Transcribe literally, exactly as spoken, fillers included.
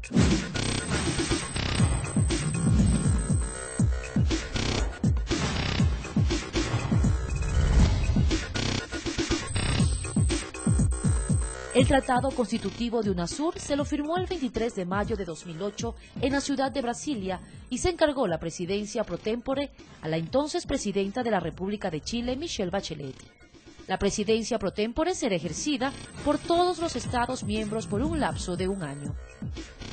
El Tratado Constitutivo de Unasur se lo firmó el veintitrés de mayo de dos mil ocho en la ciudad de Brasilia y se encargó la presidencia pro tempore a la entonces presidenta de la República de Chile, Michelle Bachelet. La presidencia pro tempore será ejercida por todos los Estados miembros por un lapso de un año.